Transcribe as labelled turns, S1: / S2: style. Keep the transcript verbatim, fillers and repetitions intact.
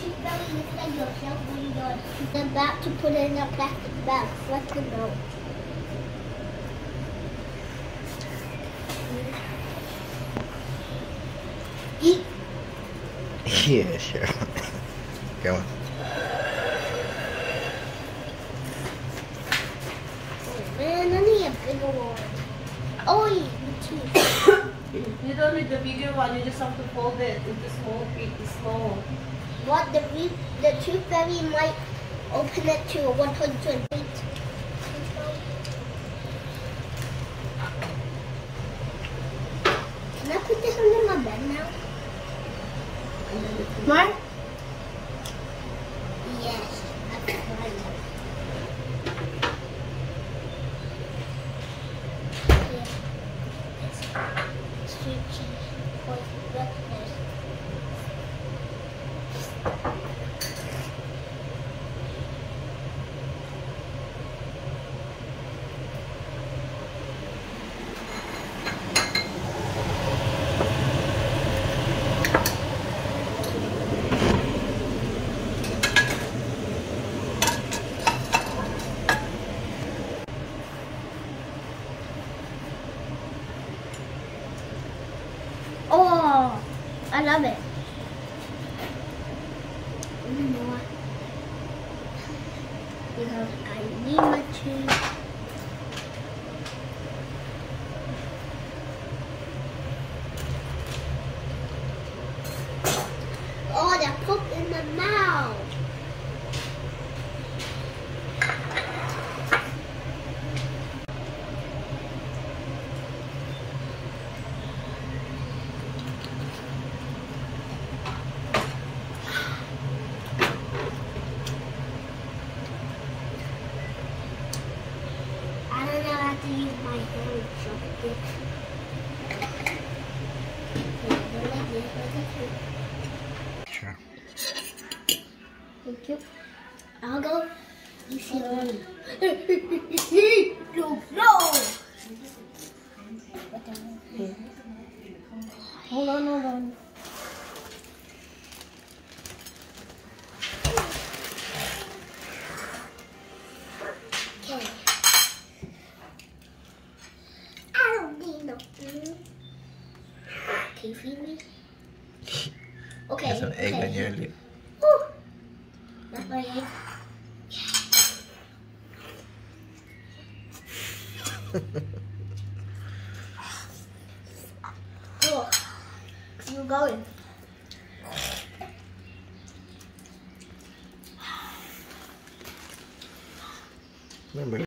S1: tooth fairy, look at yourself when you're done. They're about to put it in a plastic bag. Let them know. Eat.
S2: Yeah, sure. Go on.
S1: Oh man, I need a bigger one. Oh, yeah, the teeth.
S3: You don't need the bigger one, you just have to fold it into small pieces, small.
S1: What the re the tooth fairy might open it to one hundred feet. Can I put this under my bed now?
S3: Mark?
S1: Yes, that's fine. Yeah. It's sweet cheese for breakfast. Oh, I love it. You know what? Because I need my cheese. Oh, that poop in my mouth. I don't know how to use my hand chopstick.
S2: Sure.
S1: Thank you. I'll go. You see one. No, no.
S3: Hold on, hold on.
S1: Okay. I don't need no food. Can you feed me? Okay.
S2: There's an egg
S1: okay.
S2: on your lip.
S1: Woo. That's my egg. Oh, you going?
S2: Remember.